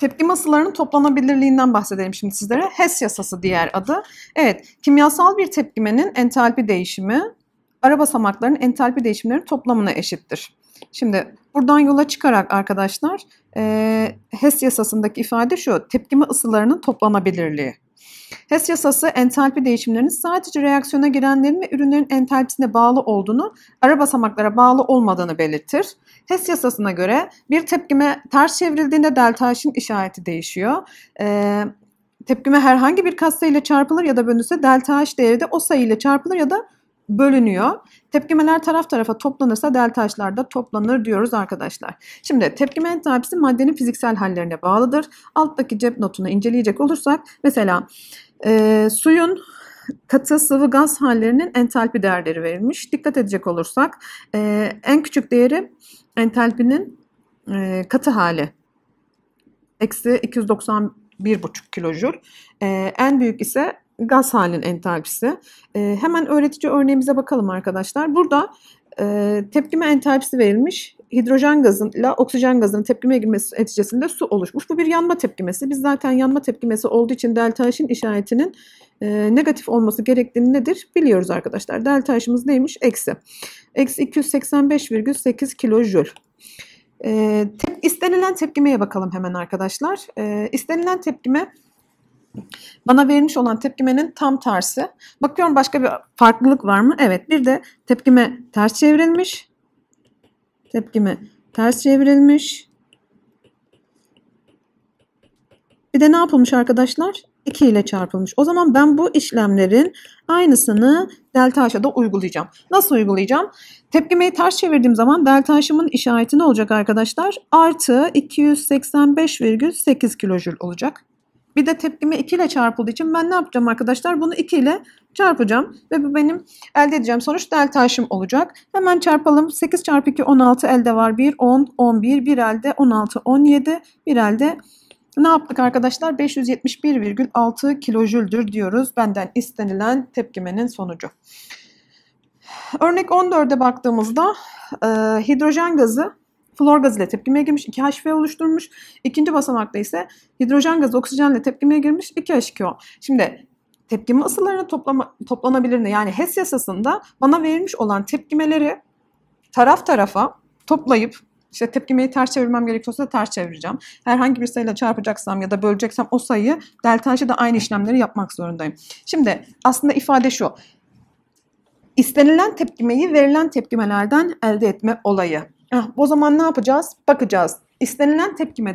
Tepkime ısılarının toplanabilirliğinden bahsedelim şimdi sizlere. Hess yasası diğer adı. Evet, kimyasal bir tepkimenin entalpi değişimi ara basamakların entalpi değişimlerinin toplamına eşittir. Şimdi buradan yola çıkarak arkadaşlar Hess yasasındaki ifade şu: tepkime ısılarının toplanabilirliği. Hess yasası entalpi değişimlerinin sadece reaksiyona girenlerin ve ürünlerin entalpisine bağlı olduğunu, ara basamaklara bağlı olmadığını belirtir. Hess yasasına göre bir tepkime ters çevrildiğinde delta H'in işareti değişiyor. Tepkime herhangi bir katsayı ile çarpılır ya da bölünürse delta H değeri de o sayı ile çarpılır ya da bölünüyor. Tepkimeler taraf tarafa toplanırsa delta H'lar da toplanır diyoruz arkadaşlar. Şimdi tepkime entalpisi maddenin fiziksel hallerine bağlıdır. Alttaki cep notunu inceleyecek olursak mesela suyun katı, sıvı, gaz hallerinin entalpi değerleri verilmiş. Dikkat edecek olursak en küçük değeri entalpinin katı hali eksi 291,5 kilojül. En büyük ise gaz halinin entalpisi. Hemen öğretici örneğimize bakalım arkadaşlar. Burada tepkime entalpisi verilmiş. Hidrojen gazıyla oksijen gazının tepkimeye girmesi neticesinde su oluşmuş. Bu bir yanma tepkimesi. Biz zaten yanma tepkimesi olduğu için delta H'in işaretinin negatif olması gerektiğini nedir biliyoruz arkadaşlar. Delta H'imiz neymiş? Eksi 285,8 kilojül. İstenilen tepkimeye bakalım hemen arkadaşlar. İstenilen tepkime bana verilmiş olan tepkimenin tam tersi. Bakıyorum başka bir farklılık var mı? Evet, bir de tepkime ters çevrilmiş. Tepkime ters çevrilmiş. Bir de ne yapılmış arkadaşlar? 2 ile çarpılmış. O zaman ben bu işlemlerin aynısını delta H'a da uygulayacağım. Nasıl uygulayacağım? Tepkimeyi ters çevirdiğim zaman delta H'ımın işareti ne olacak arkadaşlar? Artı 285,8 kilojül olacak. Bir de tepkime 2 ile çarpıldığı için ben ne yapacağım arkadaşlar? Bunu 2 ile çarpacağım ve bu benim elde edeceğim sonuç delta H'ım olacak. Hemen çarpalım. 8 çarpı 2 16 elde var. 1 10 11 bir elde 16 17 bir elde ne yaptık arkadaşlar? 571,6 kilojüldür diyoruz. Benden istenilen tepkimenin sonucu. Örnek 14'e baktığımızda hidrojen gazı flor gazı ile tepkimeye girmiş, 2H2O oluşturmuş. İkinci basamakta ise hidrojen gazı oksijenle tepkimeye girmiş, 2H2O. Şimdi tepkime ısılarının toplanabilirliğini yani Hess yasasında bana verilmiş olan tepkimeleri taraf tarafa toplayıp işte tepkimeyi ters çevirmem gerekiyorsa ters çevireceğim. Herhangi bir sayıyla çarpacaksam ya da böleceksem o sayıyı delta H'de aynı işlemleri yapmak zorundayım. Şimdi aslında ifade şu: İstenilen tepkimeyi verilen tepkimelerden elde etme olayı. O zaman ne yapacağız? Bakacağız. İstenilen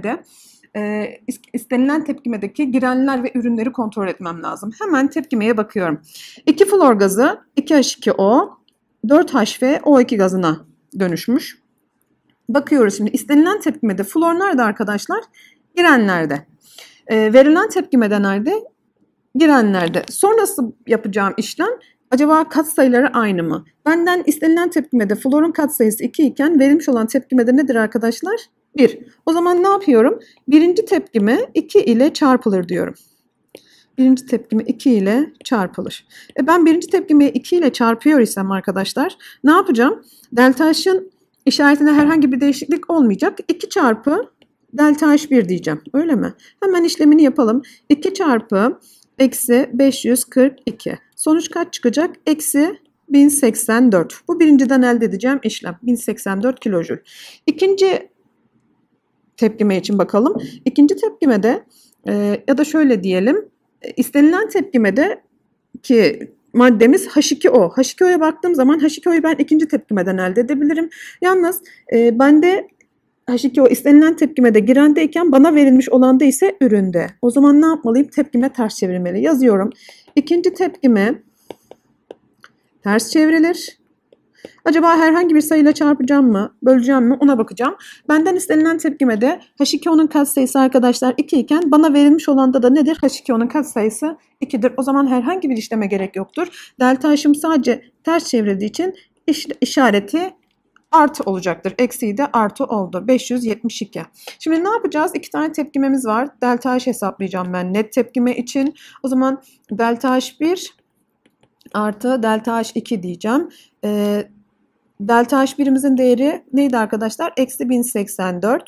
tepkimedeki girenler ve ürünleri kontrol etmem lazım. Hemen tepkimeye bakıyorum. 2 flor gazı 2H2O 4H ve O2 gazına dönüşmüş. Bakıyoruz şimdi istenilen tepkimede flor nerede arkadaşlar? Girenlerde. Verilen tepkimede nerede? Girenlerde. Sonrası yapacağım işlem acaba katsayıları aynı mı? Benden istenilen tepkimede florun katsayısı 2 iken verilmiş olan tepkimede nedir arkadaşlar? 1. O zaman ne yapıyorum? Birinci tepkime 2 ile çarpılır diyorum. Birinci tepkime 2 ile çarpılır. Ben birinci tepkimeyi 2 ile çarpıyor isem arkadaşlar ne yapacağım? Delta H'ın işaretinde herhangi bir değişiklik olmayacak. 2 çarpı delta H1 diyeceğim. Öyle mi? Hemen işlemini yapalım. 2 çarpı eksi 542. Sonuç kaç çıkacak? Eksi 1084. Bu birinciden elde edeceğim işlem. 1084 kilojül. İkinci tepkime için bakalım. İkinci tepkimede ya da şöyle diyelim. İstenilen tepkimede ki maddemiz H2O. H2O'ya baktığım zaman H2O'yu ben ikinci tepkimeden elde edebilirim. Yalnız bende H2O istenilen tepkimede girendeyken bana verilmiş olanda ise üründe. O zaman ne yapmalıyım? Tepkime ters çevirmeli. Yazıyorum. İkinci tepkime ters çevrilir. Acaba herhangi bir sayıyla çarpacağım mı? Böleceğim mi? Ona bakacağım. Benden istenilen tepkimede H2O'nun katsayısı arkadaşlar 2 iken bana verilmiş olanda da nedir? H2O'nun katsayısı 2'dir. O zaman herhangi bir işleme gerek yoktur. Delta H'ım sadece ters çevrildiği için işareti artı olacaktır. Eksiği de artı oldu. 572. Şimdi ne yapacağız? 2 tane tepkimemiz var. Delta H hesaplayacağım ben net tepkime için. O zaman delta H1 artı delta H2 diyeceğim. Delta H1'imizin değeri neydi arkadaşlar? Eksi 1084.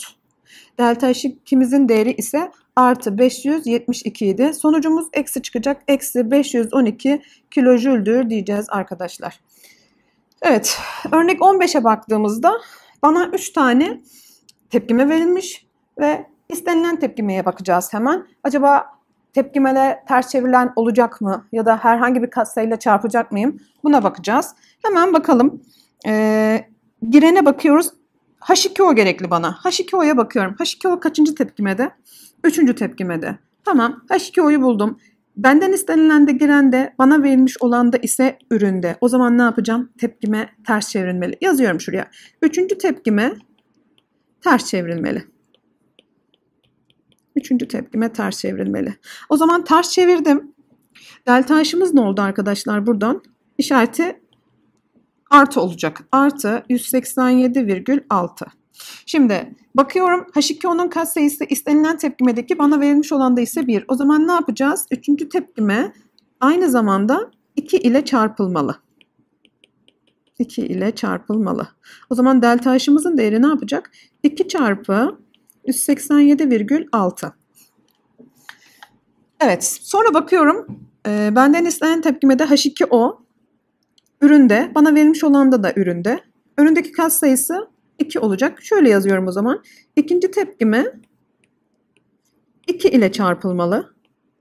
Delta H2'mizin değeri ise artı 572 idi. Sonucumuz eksi çıkacak. Eksi 512 kilojüldür diyeceğiz arkadaşlar. Evet, örnek 15'e baktığımızda bana 3 tane tepkime verilmiş ve istenilen tepkimeye bakacağız hemen. Acaba tepkimede ters çevrilen olacak mı ya da herhangi bir katsayıyla çarpacak mıyım? Buna bakacağız. Hemen bakalım. Girene bakıyoruz. H2O gerekli bana. H2O'ya bakıyorum. H2O kaçıncı tepkimede? 3. tepkimede. Tamam. H2O'yu buldum. Benden istenilen de girende, bana verilmiş olan da ise üründe. O zaman ne yapacağım? Tepkime ters çevrilmeli. Yazıyorum şuraya. 3. tepkime ters çevrilmeli. 3. tepkime ters çevrilmeli. O zaman ters çevirdim. Delta H'ımız ne oldu arkadaşlar buradan? İşareti artı olacak. Artı 187,6. Şimdi bakıyorum H2O'nun katsayısı istenilen tepkimedeki, bana verilmiş olan da ise 1. O zaman ne yapacağız? 3. tepkime aynı zamanda 2 ile çarpılmalı. 2 ile çarpılmalı. O zaman delta H'ımızın değeri ne yapacak? 2 çarpı 187,6. Evet. Sonra bakıyorum. Benden istenen tepkimede H2O. Üründe. Bana verilmiş olan da üründe. Üründeki katsayısı 2 olacak. Şöyle yazıyorum o zaman. İkinci tepkime 2 ile çarpılmalı.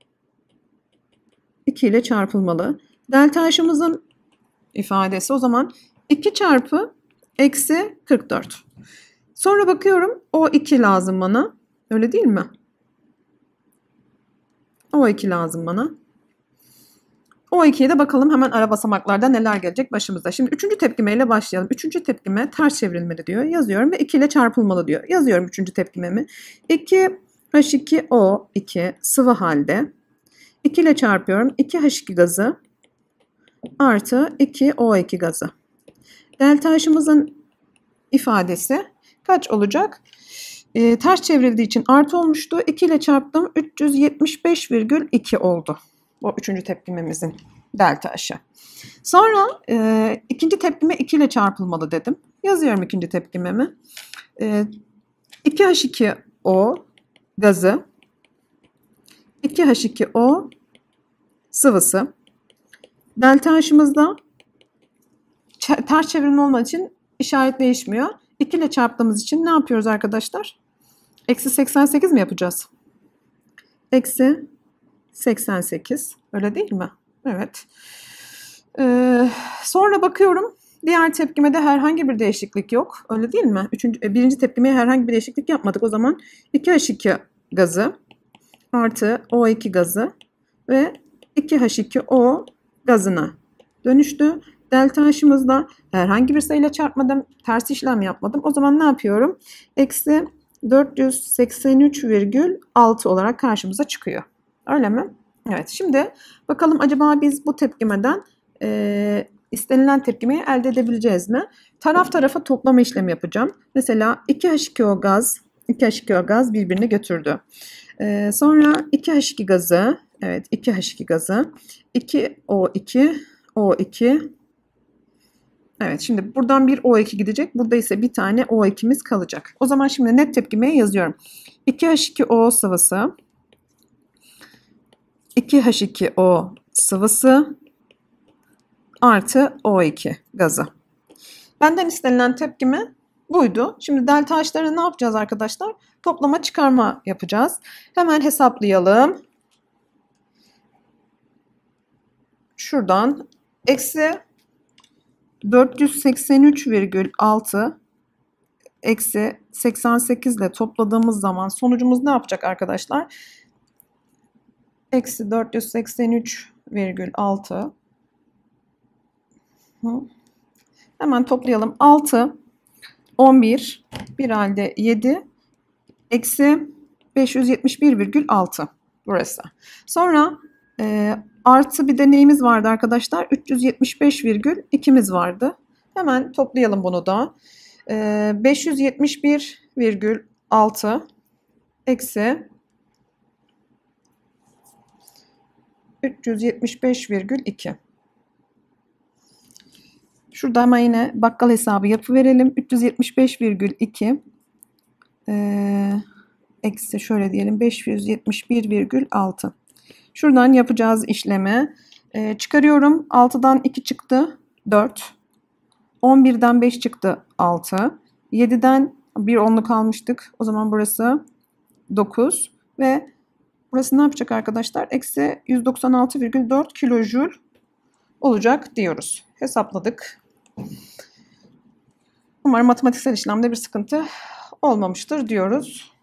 2 ile çarpılmalı. Delta H'ımızın ifadesi o zaman 2 çarpı eksi 44. Sonra bakıyorum O2 lazım bana. Öyle değil mi? O2 lazım bana. O2'ye de bakalım hemen ara basamaklarda neler gelecek başımıza. Şimdi 3. tepkimeyle başlayalım. 3. tepkime ters çevrilmeli diyor. Yazıyorum ve 2 ile çarpılmalı diyor. Yazıyorum 3. tepkimemi. 2H2O2 sıvı halde. 2 ile çarpıyorum. 2H2 gazı artı 2O2 gazı. Delta H'ımızın ifadesi kaç olacak? Ters çevrildiği için artı olmuştu. 2 ile çarptım. 375,2 oldu. O 3. tepkimemizin delta H'ı. Sonra ikinci tepkime 2 ile çarpılmalı dedim. Yazıyorum ikinci tepkimemi. 2H2O gazı, 2H2O sıvısı. Delta H'ımızda ters çevirme olmadığı için işaret değişmiyor. 2 ile çarptığımız için ne yapıyoruz arkadaşlar? Eksi 88 mi yapacağız? Eksi 88. Öyle değil mi? Evet. Sonra bakıyorum. Diğer tepkimede herhangi bir değişiklik yok. Öyle değil mi? Birinci tepkimeye herhangi bir değişiklik yapmadık. O zaman 2H2 gazı artı O2 gazı ve 2H2O gazına dönüştü. Delta H'ımızda herhangi bir sayıyla çarpmadım. Ters işlem yapmadım. O zaman ne yapıyorum? Eksi 483,6 olarak karşımıza çıkıyor. Öyle mi? Evet. Şimdi bakalım acaba biz bu tepkimeden istenilen tepkimeyi elde edebileceğiz mi? Taraf tarafa toplama işlemi yapacağım. Mesela 2H2O gaz birbirini götürdü. Sonra 2H2 gazı, evet 2H2 gazı, 2O2, evet şimdi buradan bir O2 gidecek. Burada ise bir tane O2'miz kalacak. O zaman şimdi net tepkimeye yazıyorum. 2H2O sıvısı, 2H2O sıvısı artı O2 gazı. Benden istenilen tepkime buydu. Şimdi delta H'ları ne yapacağız arkadaşlar? Toplama çıkarma yapacağız. Hemen hesaplayalım. Şuradan eksi 483,6 eksi 88 ile topladığımız zaman sonucumuz ne yapacak arkadaşlar? Eksi 483,6. Hemen toplayalım. 6, 11, bir halde 7, eksi 571,6 burası. Sonra artı bir de neyimiz vardı arkadaşlar? 375,2'miz vardı. Hemen toplayalım bunu da. 571,6 eksi 375,2. Şurada ama yine bakkal hesabı yapıverelim. 375,2 Eksi şöyle diyelim 571,6. Şuradan yapacağız işlemi. Çıkarıyorum. 6'dan 2 çıktı. 4. 11'den 5 çıktı. 6. 7'den bir onluk almıştık. O zaman burası 9. Ve burası ne yapacak arkadaşlar? Eksi 196,4 kilojül olacak diyoruz. Hesapladık. Umarım matematiksel işlemde bir sıkıntı olmamıştır diyoruz.